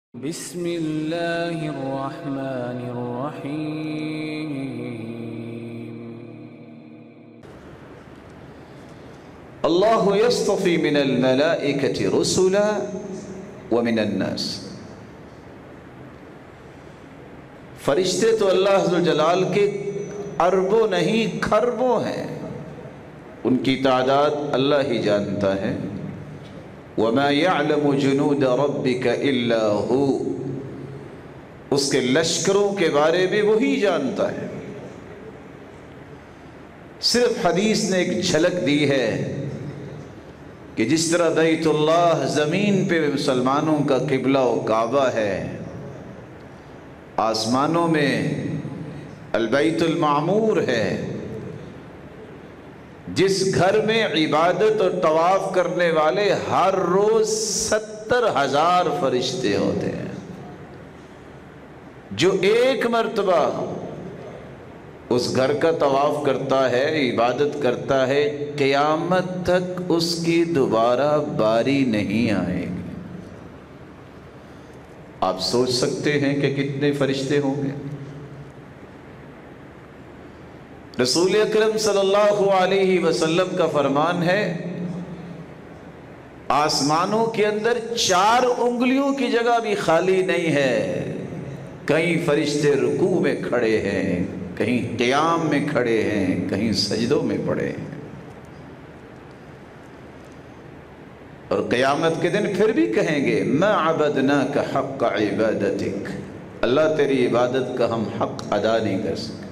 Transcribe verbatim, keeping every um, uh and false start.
بسم اللہ الرحمن الرحیم اللہ یصطفی من الملائکۃ رسلا ومن الناس۔ فرشتے تو اللہ عز و جلال کے اربوں نہیں کھربوں ہیں، ان کی تعداد اللہ ہی جانتا ہے۔ وَمَا يَعْلَمُ جُنُودَ رَبِّكَ إِلَّا هُوَ، اس کے لشکروں کے بارے میں وہی جانتا ہے۔ صرف حدیث نے ایک جھلک دی ہے کہ جس طرح بیت اللہ زمین پہ مسلمانوں کا قبلہ و کعبہ ہے، آسمانوں میں البیت المعمور ہے، جس گھر میں عبادت اور طواف کرنے والے ہر روز ستر ہزار فرشتے ہوتے ہیں، جو ایک مرتبہ اس گھر کا طواف کرتا ہے، عبادت کرتا ہے، قیامت تک اس کی دوبارہ باری نہیں آئے گی۔ آپ سوچ سکتے ہیں کہ کتنے فرشتے ہوں گے؟ رسول اکرم صلی اللہ علیہ وسلم کا فرمان ہے، آسمانوں کے اندر چار انگلیوں کی جگہ بھی خالی نہیں ہے۔ کہیں فرشتے رکوع میں کھڑے ہیں، کہیں قیام میں کھڑے ہیں، کہیں سجدوں میں پڑے ہیں، اور قیامت کے دن پھر بھی کہیں گے ما عبدناک حق عبادتک، اللہ تیری عبادت کا ہم حق ادا نہیں کر سکے۔